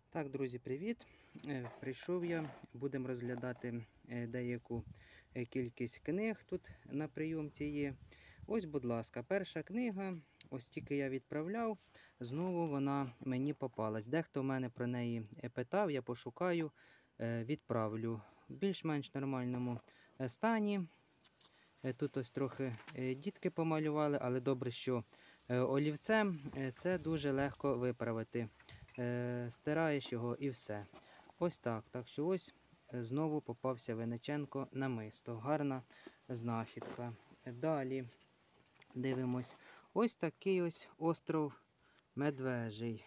Так, друзі, привіт! Прийшов я, будемо розглядати деяку кількість книг тут на прийомці є. Ось, будь ласка, перша книга, ось тільки я відправляв, знову вона мені попалась. Дехто в мене про неї питав, я пошукаю, відправлю в більш-менш нормальному стані. Тут ось трохи дітки помалювали, але добре, що олівцем це дуже легко виправити. Стираєш його і все. Ось так. Так що ось знову попався Винниченко намисто. Гарна знахідка. Далі дивимось. Ось такий ось остров Медвежий.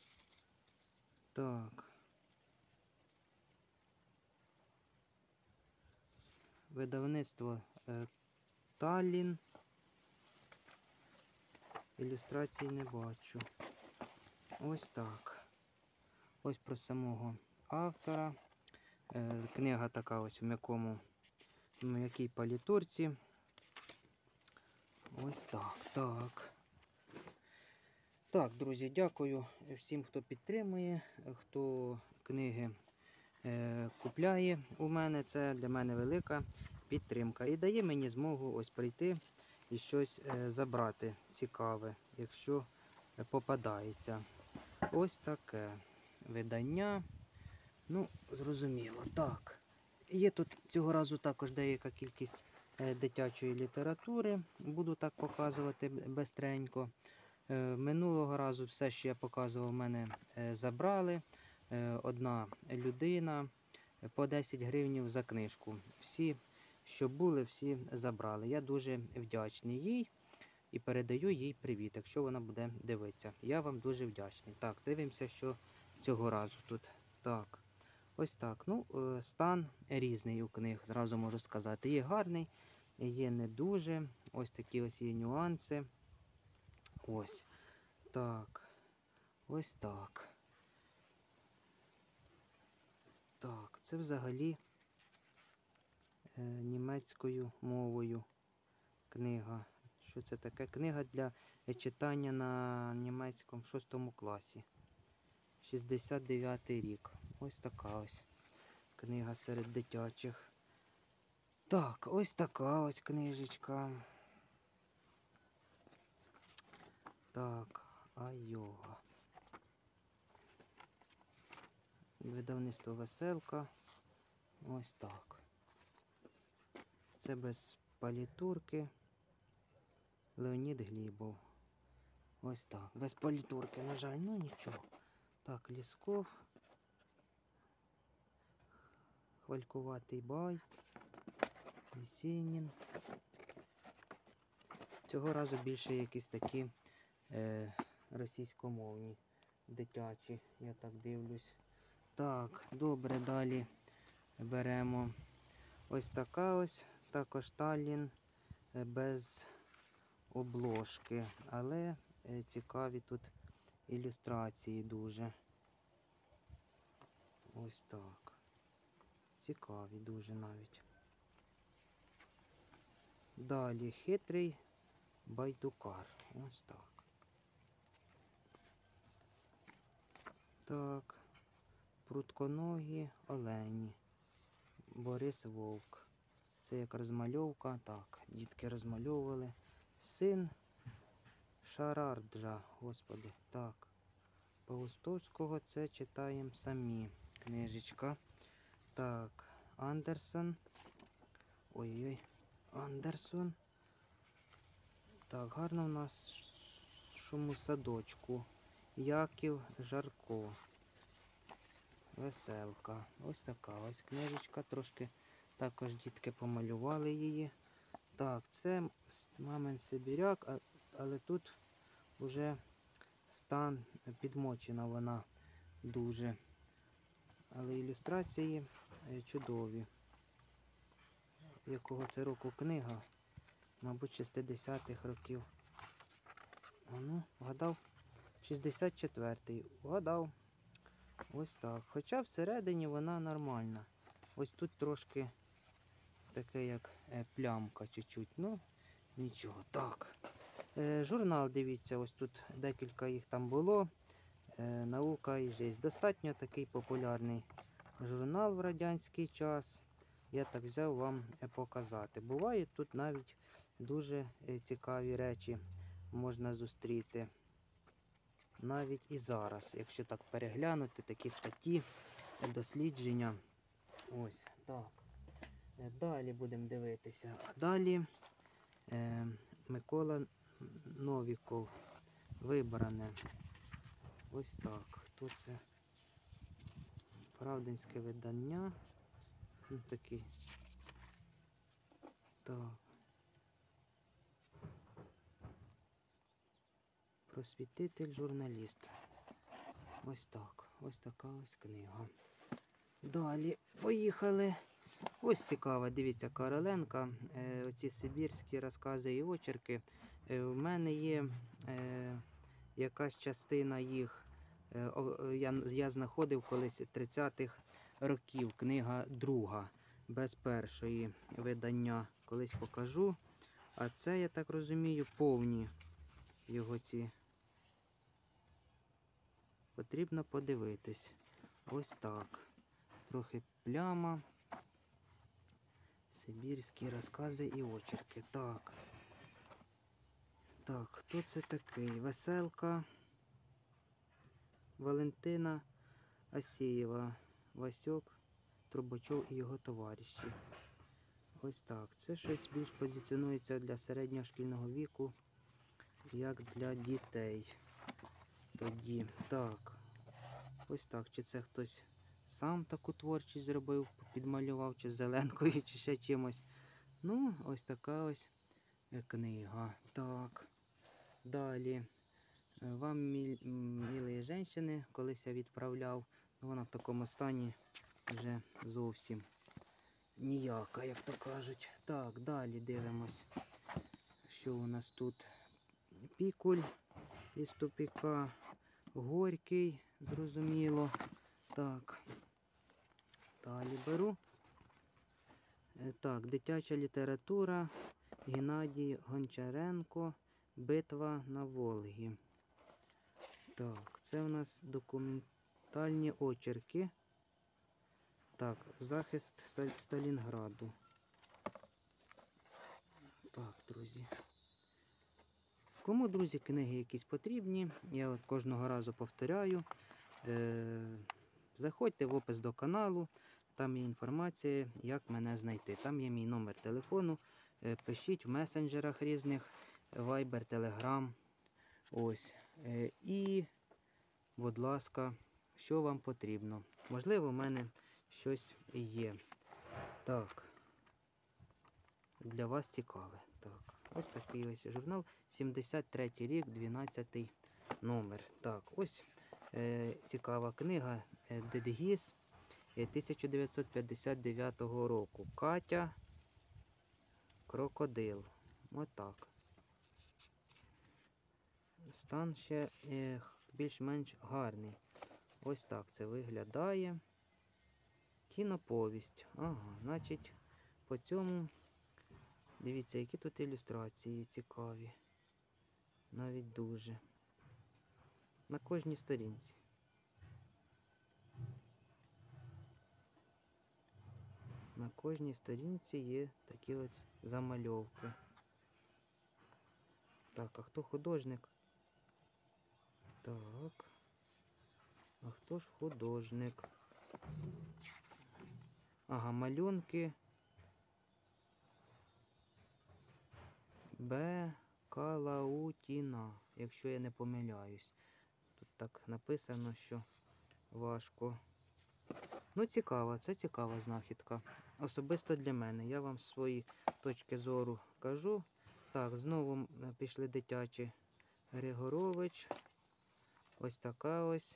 Так. Видавництво Таллін. Ілюстрацій не бачу. Ось так. Ось про самого автора. Книга така ось в м'якій палітурці. Ось так. Так, друзі, дякую всім, хто підтримує, хто книги купляє у мене. Це для мене велика підтримка. І дає мені змогу ось прийти і щось забрати цікаве, якщо попадається. Ось таке видання. Ну, зрозуміло. Так. Є тут цього разу також деяка кількість дитячої літератури. Буду так показувати бистренько. Минулого разу все, що я показував, в мене забрали. Одна людина по 10 гривень за книжку. Всі, що були, всі забрали. Я дуже вдячний їй і передаю їй привіт, якщо вона буде дивитися. Я вам дуже вдячний. Так, дивимося, що цього разу тут. Так, ось так. Ну, стан різний у книг, зразу можу сказати. Є гарний, є не дуже. Ось такі ось є нюанси. Ось. Так. Ось так. Так, це взагалі німецькою мовою книга. Що це таке? Книга для читання на німецькому в 6 класі. 69-й рік. Ось така ось книга серед дитячих. Так, ось така ось книжечка. Так, Айова. Видавництво Веселка. Ось так. Це без палітурки. Леонід Глібов. Ось так. Без палітурки, на жаль, ну нічого. Так, Лісков. Хвалькуватий бай. Єсенін. Цього разу більше якісь такі російськомовні, дитячі, я так дивлюсь. Так, добре, далі беремо ось така ось, також Таллін без обложки, але цікаві тут ілюстрації дуже. Ось так. Цікаві дуже навіть. Далі хитрий байдукар. Ось так. Так. Прутконогі олені. Борис Вовк. Це як розмальовка. Так, дітки розмальовували. Син Шарарджа. Господи. Так. Паустовського це читаємо самі. Книжечка. Так. Андерсон. Ой-ой. Андерсон. Так, гарно в нас шуму садочку. Яків Жарко. Веселка. Ось така ось книжечка. Трошки також дітки помалювали її. Так, це мамин Сибіряк, але тут вже стан підмочена вона дуже. Але ілюстрації чудові. Якого це року книга? Мабуть, 60-х років. А ну, вгадав? 64-й. Вгадав. Ось так. Хоча всередині вона нормальна. Ось тут трошки таке як плямка чуть-чуть. Ну, нічого. Так. Журнал, дивіться, ось тут декілька їх там було. Наука і життя. Достатньо такий популярний журнал в радянський час. Я так взяв вам показати. Бувають тут навіть дуже цікаві речі можна зустріти. Навіть і зараз, якщо так переглянути такі статті, дослідження. Ось так. Далі будемо дивитися. А далі Микола Новіков. Вибране. Ось так. Хто це? Правдинське видання. Такий. Так. Просвітитель, журналіст. Ось так. Ось така ось книга. Далі поїхали. Ось цікаво, дивіться, Короленка. Оці сибірські розкази і очерки. В мене є якась частина їх. Я знаходив колись 30-х років. Книга друга, без першої видання. Колись покажу. А це, я так розумію, повні його ці. Потрібно подивитись. Ось так. Трохи пляма. Сибірські розкази і очерки. Так. Так, хто це такий? Веселка. Валентина Асєєва. Васьок, Трубачов і його товариші. Ось так. Це щось більш позиціонується для середнього шкільного віку, як для дітей. Тоді. Так. Ось так. Чи це хтось сам таку творчість зробив, підмалював, чи зеленкою, чи ще чимось. Ну, ось така ось книга. Так. Далі. Вам, милі жінки, колись я відправляв. Вона в такому стані вже зовсім ніяка, як то кажуть. Так, далі дивимось, що у нас тут. Пікуль із тупіка. Горький, зрозуміло. Так. Далі беру. Так, дитяча література. Геннадій Гончаренко. Битва на Волгі. Так, це у нас документальні очерки. Так, захист Сталінграду. Так, друзі. Кому, друзі, книги якісь потрібні, я от кожного разу повторяю. Заходьте в опис до каналу, там є інформація, як мене знайти. Там є мій номер телефону. Пишіть в месенджерах різних, Viber, Telegram. Ось. І, будь ласка, що вам потрібно. Можливо, в мене щось є. Так. Для вас цікаве. Так. Ось такий ось журнал. 73-й рік, 12-й номер. Так, ось цікава книга Дедгіз 1959 року. Катя Крокодил. Отак. Стан ще більш-менш гарний. Ось так це виглядає. Кіноповість. Ага, значить, по цьому, дивіться, які тут ілюстрації цікаві. Навіть дуже. На кожній сторінці. На кожній сторінці є такі ось замальовки. Так, а хто художник? Так. А хто ж художник? Ага, малюнки. Б. Калаутіна, якщо я не помиляюсь. Тут так написано, що важко. Ну, цікаво, це цікава знахідка. Особисто для мене. Я вам свої точки зору кажу. Так, знову пішли дитячі. Григорович. Ось така ось.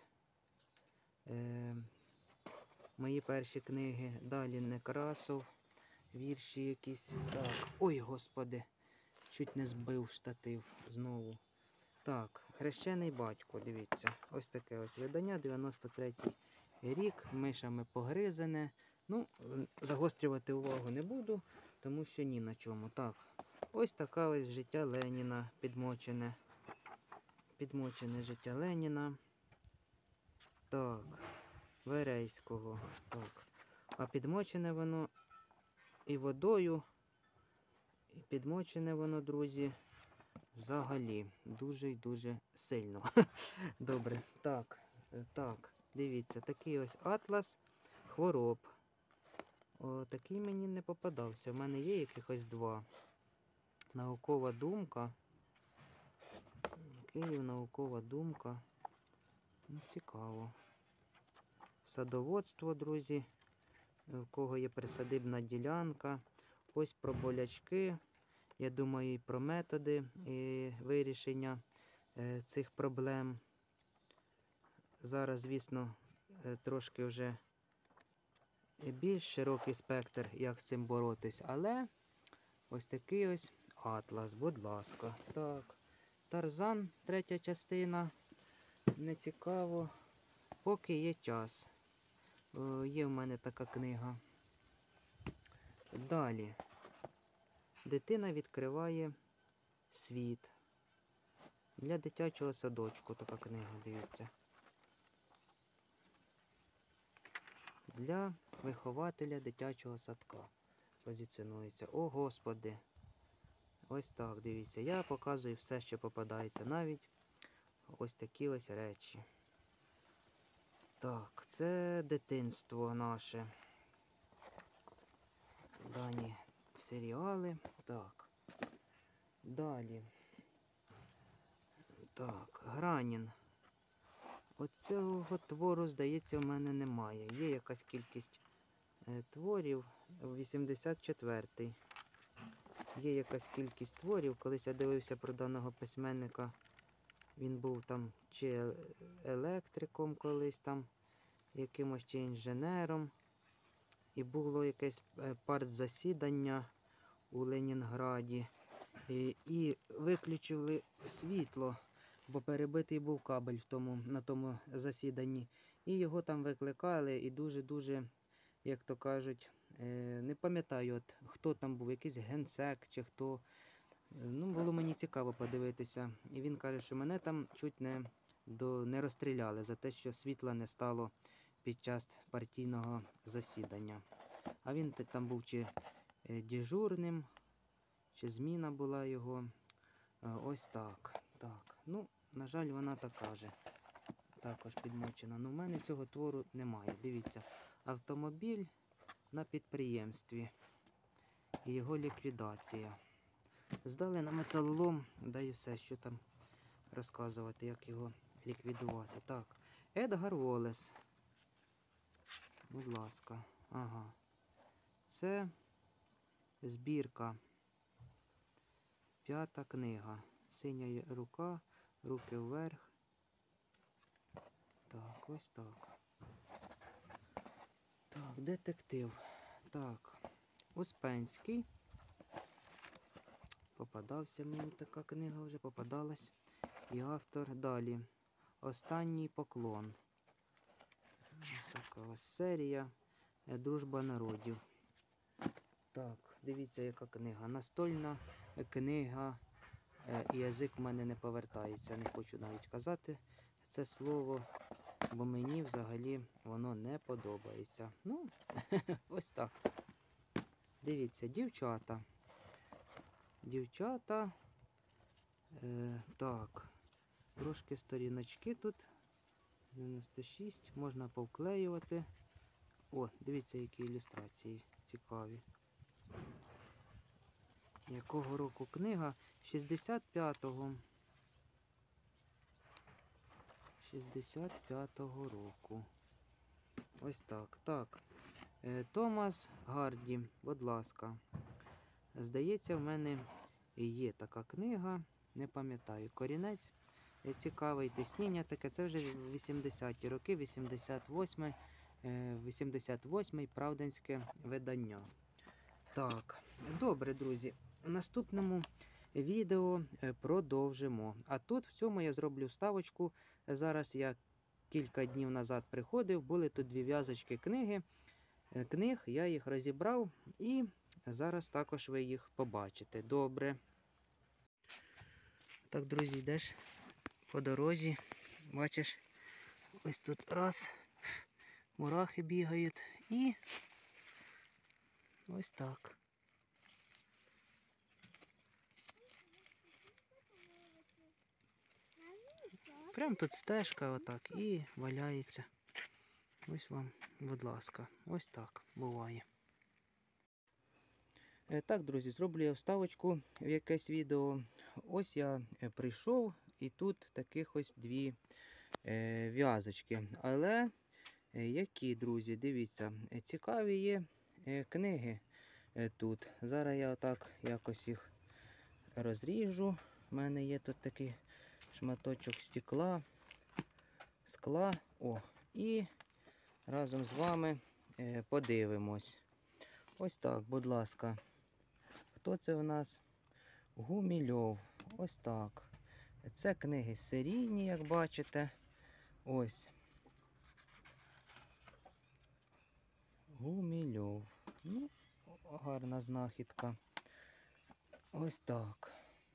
Мої перші книги. Далі Некрасов. Вірші якісь. Так. Ой, господи. Чуть не збив штатив знову. Так, Хрещений батько, дивіться. Ось таке ось видання, 93-й рік, мишами погризене. Ну, загострювати увагу не буду, тому що ні на чому. Так, ось така ось життя Леніна, підмочене. Підмочене життя Леніна. Так, Верейського. Так. А підмочене воно і водою, і підмочене воно, друзі, взагалі дуже і дуже сильно. Добре. Так, дивіться, такий ось атлас хвороб. О, такий мені не попадався. У мене є якихось два. Наукова думка. Київ, наукова думка. Ну, цікаво. Садоводство, друзі. У кого є присадибна ділянка. Ось про болячки. Я думаю, і про методи і вирішення цих проблем. Зараз, звісно, трошки вже більш широкий спектр, як з цим боротись. Але ось такий ось атлас, будь ласка. Так, Тарзан, 3 частина. Не цікаво. Поки є час. Є в мене така книга. Далі. Дитина відкриває світ. Для дитячого садочку така книга, дивіться. Для вихователя дитячого садка позиціонується. О, Господи! Ось так, дивіться. Я показую все, що попадається. Навіть ось такі ось речі. Так, це дитинство наше. Дані серіали. Так. Далі. Так, Гранін. Оцього твору, здається, в мене немає. Є якась кількість творів. 84-й. Є якась кількість творів. Колись я дивився про даного письменника. Він був там чи електриком колись там, якимось чи інженером. І було якесь партзасідання у Ленінграді. І виключили світло, бо перебитий був кабель на тому засіданні. І його там викликали, і дуже-дуже, як то кажуть, не пам'ятаю, хто там був, якийсь генсек чи хто. Ну, було мені цікаво подивитися. І він каже, що мене там чуть не розстріляли за те, що світла не стало під час партійного засідання. А він там був чи дежурним, чи зміна була його. Ось так. Так. Ну, на жаль, вона така же. Також підмочена. Ну, в мене цього твору немає. Дивіться, автомобіль на підприємстві. І його ліквідація. Здали на металолом, да і все, що там розказувати, як його ліквідувати. Так, Едгар Волес. Будь ласка. Ага. Це збірка. 5-та книга. Синя рука, руки вверх. Так, ось так. Так, детектив. Так, Успенський. Попадався мені така книга вже, попадалась. І автор далі. Останній поклон. Така ось серія. Дружба народів. Так, дивіться, яка книга. Настольна книга. І язик в мене не повертається. Не хочу навіть казати це слово, бо мені взагалі воно не подобається. Ну, ось так. Дивіться, дівчата. Дівчата. Так, трошки сторіночки тут. 96, можна повклеювати. О, дивіться, які ілюстрації цікаві. Якого року книга? 65-го. 65-го року. Ось так. Так. Томас Гарді, будь ласка. Здається, в мене є така книга, не пам'ятаю. Корінець цікавий, тисніння таке. Це вже 80-ті роки, 88-й правдинське видання. Так, добре, друзі. У наступному відео продовжимо. А тут в цьому я зроблю вставочку. Зараз я кілька днів назад приходив, були тут 2 в'язочки книг, я їх розібрав і зараз також ви їх побачите. Добре. Так, друзі, йдеш по дорозі, бачиш, Ось тут раз, мурахи бігають і ось так. Прям тут стежка отак і валяється. Ось вам, будь ласка, ось так буває. Так, друзі, зроблю я вставочку в якесь відео. Ось я прийшов і тут таких ось дві в'язочки. Але які, друзі, дивіться, цікаві є книги тут. Зараз я отак якось їх розріжу. У мене є тут такий шматочок скла. О, і разом з вами подивимось. Ось так, будь ласка. Хто це в нас? Гумільов. Ось так. Це книги серійні, як бачите. Ось. Гумільов. Ну, гарна знахідка. Ось так.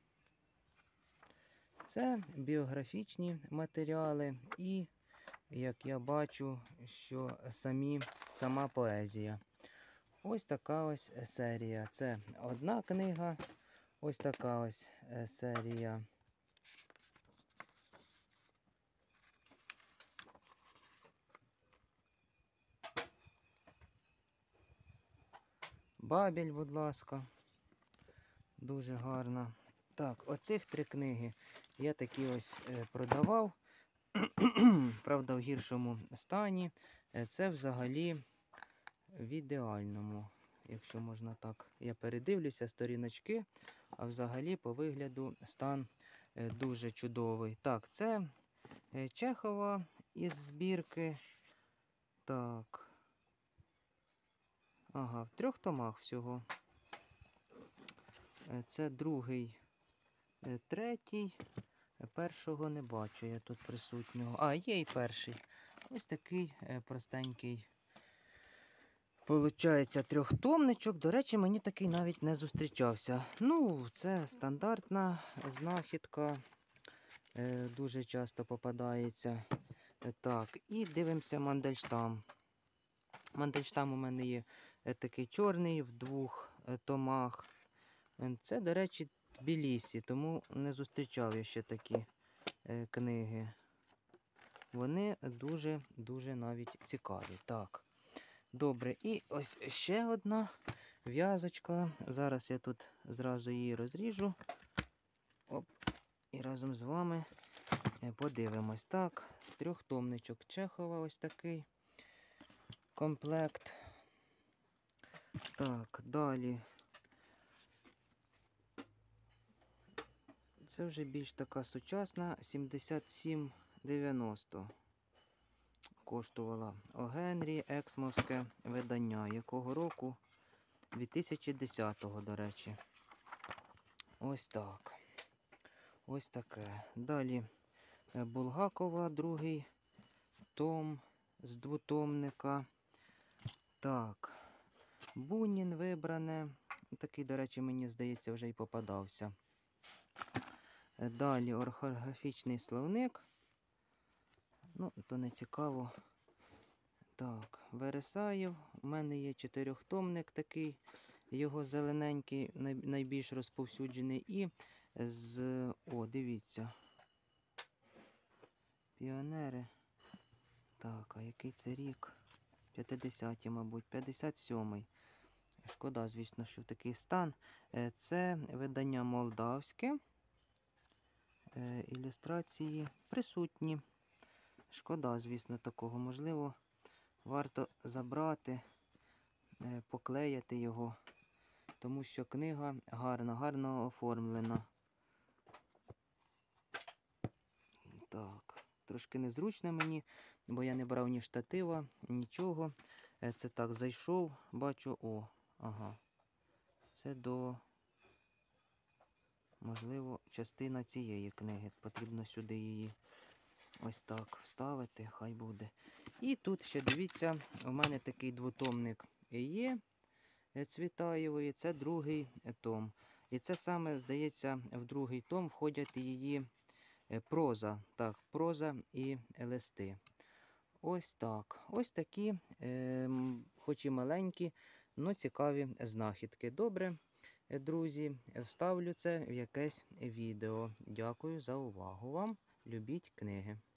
Це біографічні матеріали і, як я бачу, що сама поезія. Ось така ось серія. Це одна книга. Ось така ось серія. Бабель, будь ласка. Дуже гарна. Так, оцих три книги я такі ось продавав. Правда, в гіршому стані. Це взагалі в ідеальному, якщо можна так. Я передивлюся сторіночки, а взагалі по вигляду стан дуже чудовий. Так, це Чехова із збірки. Так. Ага, в 3 томах всього. Це другий, третій. Першого не бачу я тут присутнього. А, є і перший. Ось такий простенький. Получається 3-томничок. До речі, мені такий навіть не зустрічався. Ну, це стандартна знахідка. Дуже часто попадається. Так, і дивимося Мандельштам. Мандельштам у мене є такий чорний в 2 томах. Це, до речі, Тбілісі, тому не зустрічав я ще такі книги. Вони дуже навіть цікаві. Так, добре. І ось ще одна в'язочка. Зараз я тут зразу її розріжу. Оп. І разом з вами подивимось. Так, 3-томничок Чехова, ось такий комплект. Так, далі. Це вже більш така сучасна, 77,90 коштувала. О Генрі, ексмовське видання. Якого року? 2010-го, до речі. Ось так. Ось таке. Далі Булгакова, другий том з 2-томника. Так. Бунін вибране. Такий, до речі, мені здається, вже й попадався. Далі орфографічний словник. Ну, то не цікаво. Так, Вересаєв. У мене є 4-томник такий. Його зелененький, найбільш розповсюджений. І О, дивіться. Піонери. Так, а який це рік? 50-ті, мабуть. 57-й. Шкода, звісно, що в такий стан. Це видання молдавське. Ілюстрації присутні. Шкода, звісно, такого. Можливо, варто забрати, поклеїти його, тому що книга гарно оформлена. Так, трошки незручно мені, бо я не брав ні штатива, нічого. Це так, зайшов, бачу, о, ага. Це можливо, частина цієї книги. Потрібно сюди її ось так вставити, хай буде. І тут ще, дивіться, у мене такий 2-томник є Цвітаєвої. Це 2-й том. І це саме, здається, в 2-й том входять її проза. Так, проза і листи. Ось так. Ось такі, хоч і маленькі, але цікаві знахідки. Добре, друзі, вставлю це в якесь відео. Дякую за увагу вам. Любіть книги.